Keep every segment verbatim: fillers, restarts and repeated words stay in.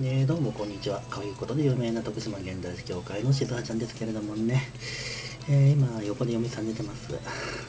えー、どうもこんにちは。ということで有名な徳島現代史協会のしずはちゃんですけれどもね、えー、今横で嫁さん寝てます。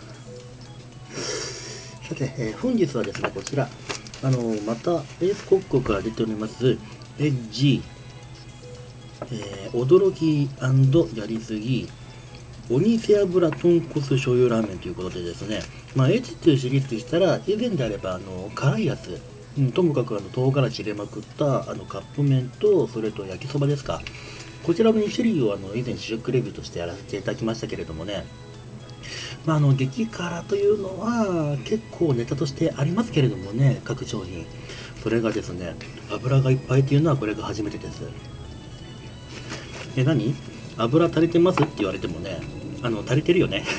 さて、えー、本日はですね、こちらあのまたエース国庫から出ておりますエッジ、えー、驚き&やりすぎ鬼背脂豚骨醤油ラーメンということでですね、まあ、エッジっていうシリーズでしたら以前であればあの辛いやつ、うん、ともかくあの唐辛子入れまくったあのカップ麺とそれと焼きそばですか、こちらのに種類をあの以前試食レビューとしてやらせていただきましたけれどもね、まあ、あの激辛というのは結構ネタとしてありますけれどもね、各商品それがですね油がいっぱいというのはこれが初めてです。え何油足りてますって言われてもね、あの足りてるよね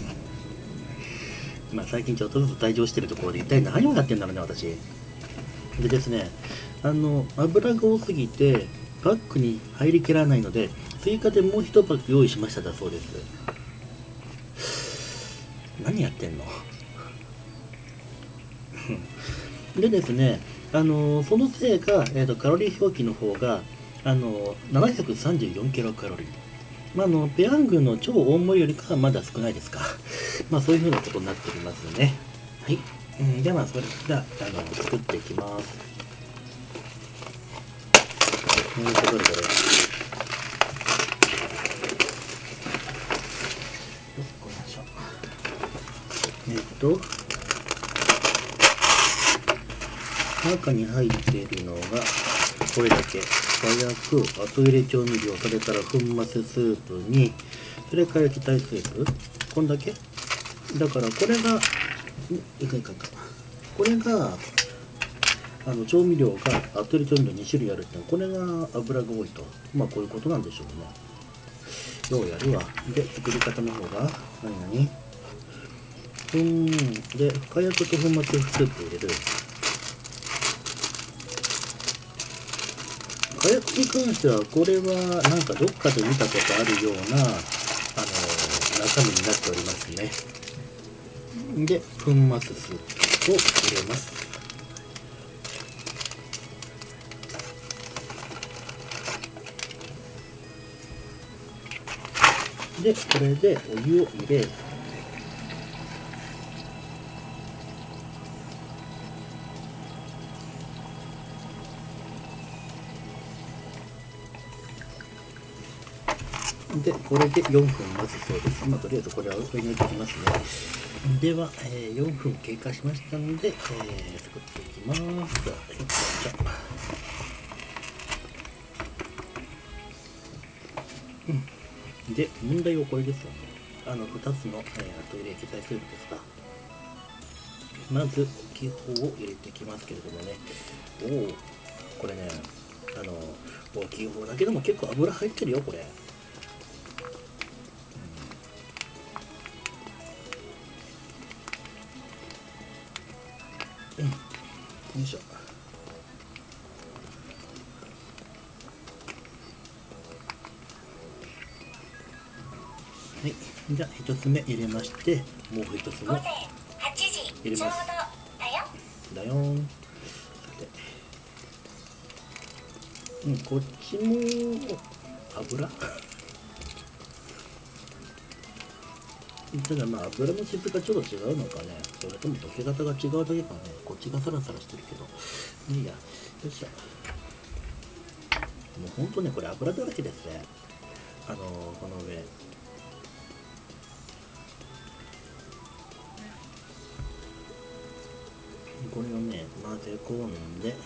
まあ最近ちょっとずつ退場してるところで一体何をやってんだろうね私でですね、あの油が多すぎてパックに入りきらないので追加でもう一パック用意しましただそうです。何やってんのでですね、あのそのせいか、えーと、カロリー表記の方があのななひゃくさんじゅうよんキロカロリー、まあ、あのペヤングの超大盛りよりかはまだ少ないですかまあそういうふうなことになっておりますね。はい、うん、ではまあそれじゃああの作っていきます。えーとどれどれよっこいしょ。えっと中に入っているのがこれだけ。火薬、後入れ調味料、それから粉末スープに、それから液体スープ、こんだけだからこれがいかんいかんかこれがあの調味料が後入れ調味料に種類あるってのはこれが油が多いと、まあこういうことなんでしょうね。ようやるわ。で作り方の方が何々うんで火薬と粉末スープ入れる。火薬に関してはこれはなんかどっかで見たことあるようなあの中身になっておりますね。で粉末スープを入れます。でこれでお湯を入れ、でこれでよんふん待つそうです。まあ、とりあえずこれは上に置いておきますね。では、えー、よんふん経過しましたので、えー、作っていきます。はい、じゃあ、うん、で問題はこれですよね。あのふたつの、えー、後入れ液体スープですが、まず気泡を入れていきますけれどもね、おおこれね、あの大きい方だけでも結構油入ってるよこれ。うん、よいしょ。はい、じゃあひとつめ入れまして、もうひとつも入れます。だよーん。さて、うん、こっちも油ただまあ油の質がちょっと違うのかね、それとも溶け方が違うだけかね、こっちがサラサラしてるけどいいや。よいしょ。もうほんとねこれ油だらけですね。あのー、この上これをね混ぜ込んで、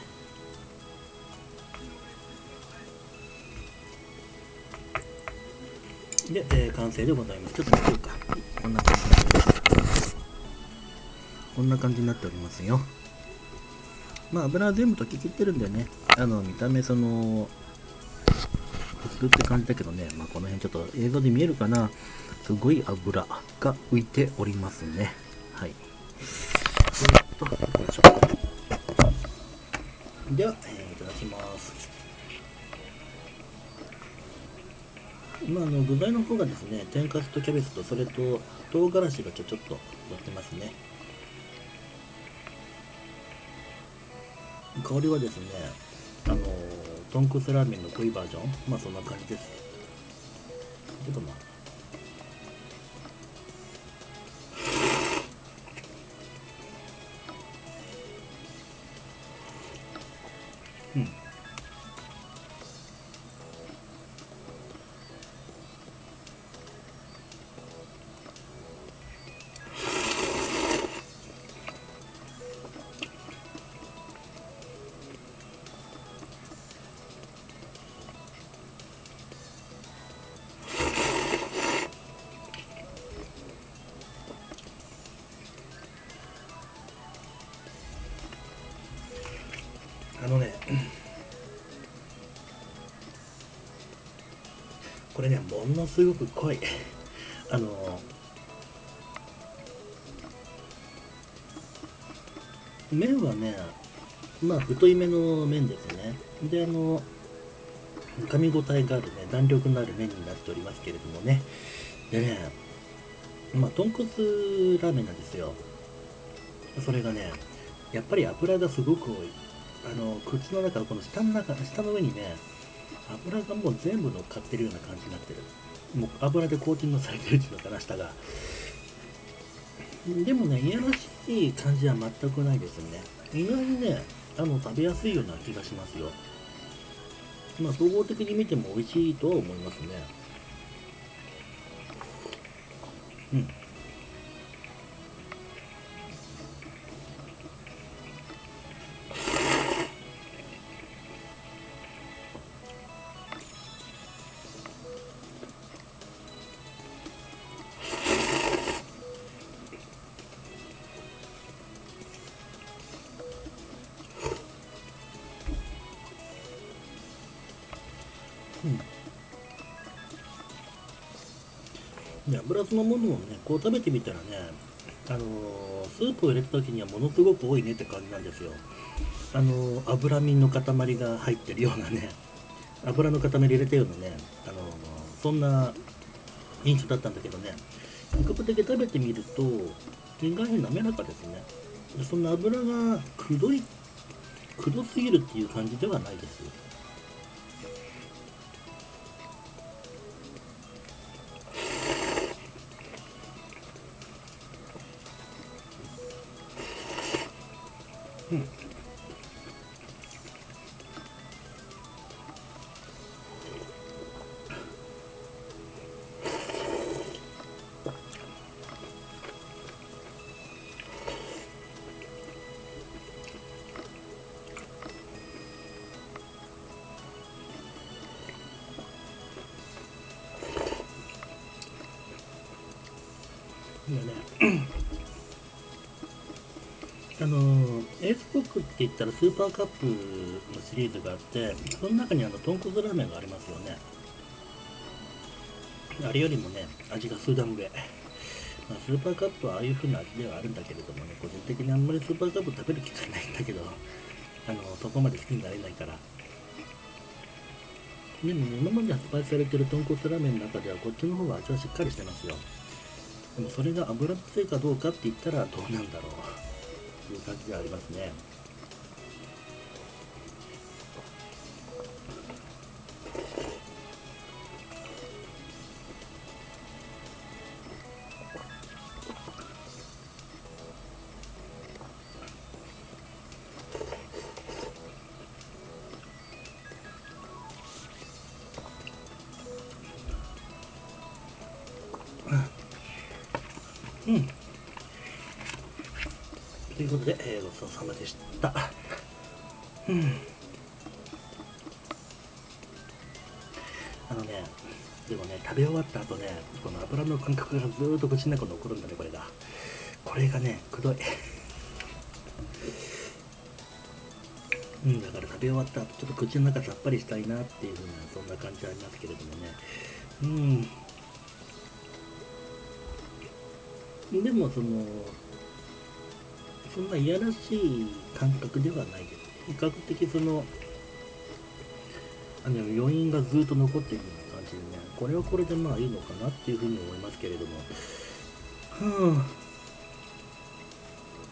で、えー、完成でございます。ちょっと見ようか。こんな感じこんな感じになっておりますよ。まあ油は全部溶ききってるんでね、あの見た目その普通って感じだけどね、まあこの辺ちょっと映像で見えるかな、すごい油が浮いておりますね。はい。えー、っとよいしょ。では、えー、いただきます。まあ、あの具材の方がですね、天かすとキャベツとそれと唐辛子がちょちょっと乗ってますね。香りはですね、あの豚骨ラーメンの濃いバージョン、まあそんな感じです。けどまあうん。あのね、これね、ものすごく濃い。あの、麺はね、まあ太いめの麺ですね。で、あの、噛み応えがあるね、弾力のある麺になっておりますけれどもね。でね、まあ豚骨ラーメンなんですよ。それがね、やっぱり油がすごく多い。あの、口の中、この舌の中、舌の上にね、油がもう全部乗っかってるような感じになってる。もう油でコーティングされてるっていうのかな、下が。でもね、いやらしい感じは全くないですね。意外にね、あの、食べやすいような気がしますよ。まあ、総合的に見ても美味しいとは思いますね。うん。うん。で、油そのものをね、こう食べてみたらね、あのースープを入れた時にはものすごく多いねって感じなんですよ。あのー脂身の塊が入ってるようなね、油の塊入れたようなね、あのーそんな印象だったんだけどね、比較的食べてみると、意外に滑らかですね。でそんな油がくどい、くどすぎるっていう感じではないです。うん。いやね、あのーエースコックって言ったらスーパーカップのシリーズがあって、その中にあの豚骨ラーメンがありますよね。あれよりもね、味が数段上。まあ、スーパーカップはああいう風な味ではあるんだけれどもね、個人的にあんまりスーパーカップ食べる機会ないんだけど、あのそこまで好きになれないから。でもね、今まで発売されてる豚骨ラーメンの中ではこっちの方が味はしっかりしてますよ。でもそれが油っぽいかどうかって言ったらどうなんだろうという感じではありますね。うん。ということで、えー、ごちそうさまでした。うん。あのね、でもね、食べ終わった後ね、この油の感覚がずーっと口の中に残るんだね、これが。これがね、くどい。うん、だから食べ終わった後、ちょっと口の中さっぱりしたいなっていう風な、そんな感じはありますけれどもね。うん。でも、その、そんな嫌らしい感覚ではないです。比較的その、あの余韻がずっと残っているような感じでね、これはこれでまあいいのかなっていうふうに思いますけれども、は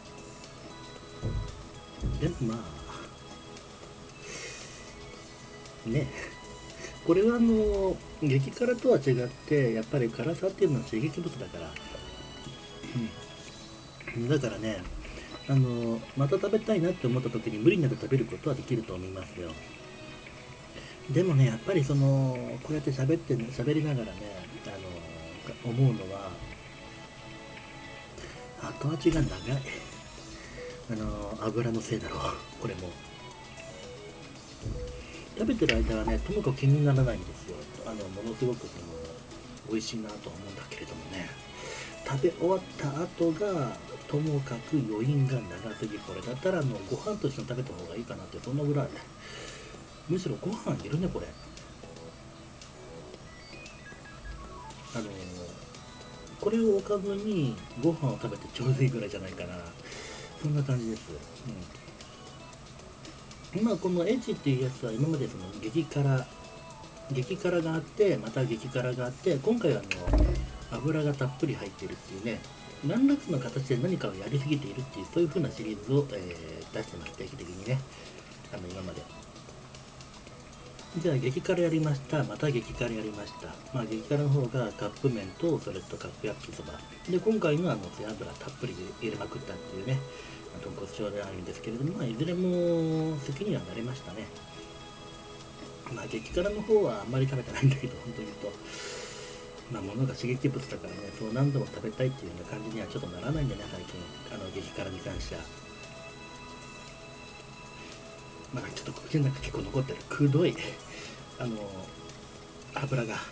あ、でもまあ、 ね。これはあの激辛とは違ってやっぱり辛さっていうのは刺激物だから、うん、だからね、あのまた食べたいなって思った時に無理なく食べることはできると思いますよ。でもね、やっぱりそのこうやって喋って喋りながらね、あの思うのは後味が長い。あの油のせいだろう、これも。食べてる間はね、ともかく気にならないんですよ。あのものすごくその美味しいなとは思うんだけれどもね、食べ終わった後がともかく余韻が長すぎ。これだったらあのご飯として食べた方がいいかなって、そんなぐらい。むしろご飯いるね、これ。あのこれをおかずにご飯を食べてちょうどいいぐらいじゃないかな。そんな感じです。うん、まあこのエッジっていうやつは今までその激辛激辛があって、また激辛があって、今回はあの油がたっぷり入ってるっていうね、何らかの形で何かをやりすぎているっていう、そういう風なシリーズを、えー出してます、定期的にね、あの今まで。じゃあ激辛やりました、また激辛やりました。まあ激辛の方がカップ麺とそれとカップ焼きそばで、今回のあの背脂たっぷり入れまくったっていうね、豚骨調であるんですけれども、まあ、いずれも好きにはなれましたね。まあ激辛の方はあんまり食べてないんだけど、本当に言うと、まあ物が刺激物だからね、そう何度も食べたいっていうような感じにはちょっとならないんだね、最近。あの激辛に関しては。まあちょっと口の中結構残ってる。くどい。あの、油が。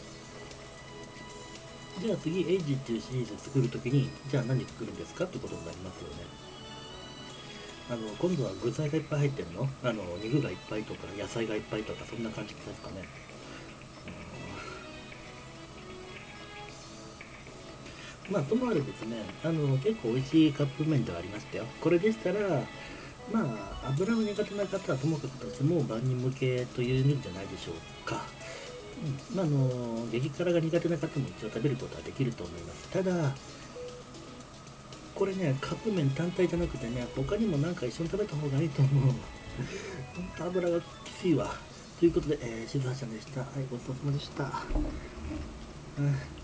じゃあ次、エイジっていうシリーズ作るときに、じゃあ何作るんですかってことになりますよね。あの、今度は具材がいっぱい入ってるの？あの、肉がいっぱいとか、野菜がいっぱいとか、そんな感じですかね。まあ、ともあれですね、あの、結構美味しいカップ麺ではありましたよ。これでしたら、まあ、油の苦手な方はともかくとしても万人向けというんじゃないでしょうか。うん、まあ、あの、激辛が苦手な方も一応食べることはできると思います。ただ、これね、カップ麺単体じゃなくてね、他にもなんか一緒に食べた方がいいと思う。本当油がきついわ。ということで、えー、静橋さんでした。はい、ごちそうさまでした。うん